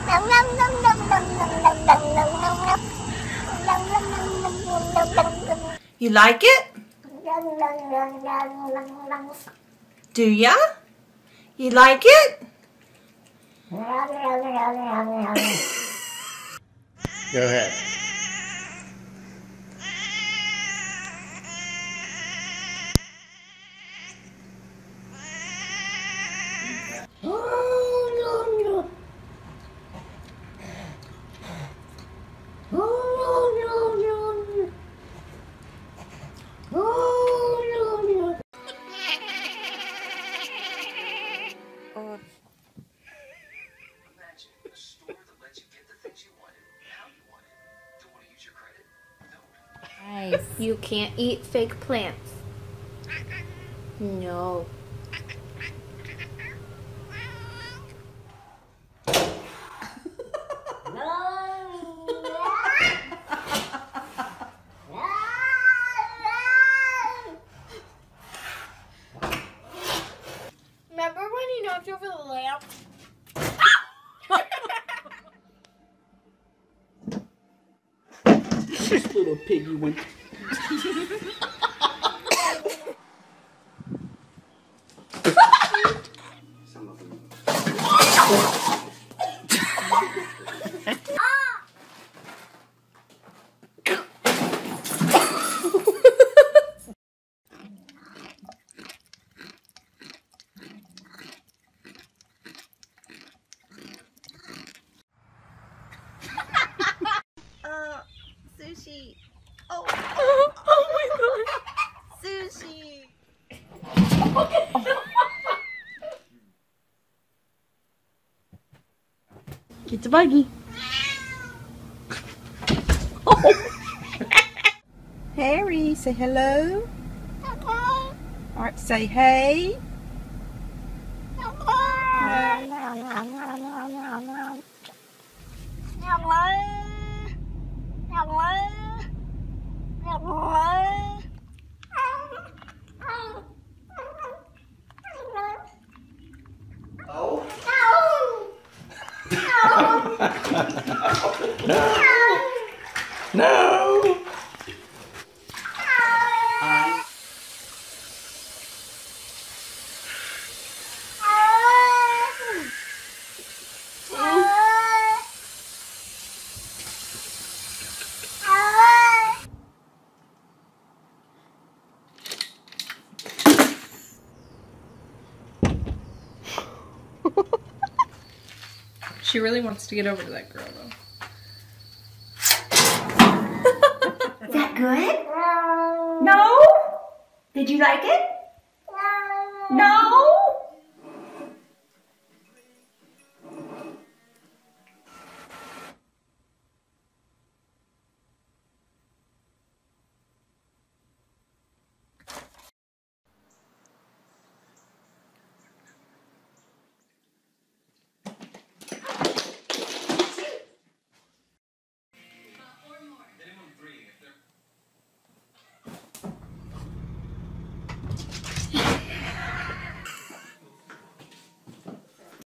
You like it? Do ya? You like it? Go ahead. Nice. You can't eat fake plants. No. Remember when you knocked over the lamp? This little piggy went. Sushi. Oh. Oh my god. Sushi. Get the buggy. Harry, say hello. Alright, say hey. No! She really wants to get over to that girl, though. Is that good? No? Did you like it? No.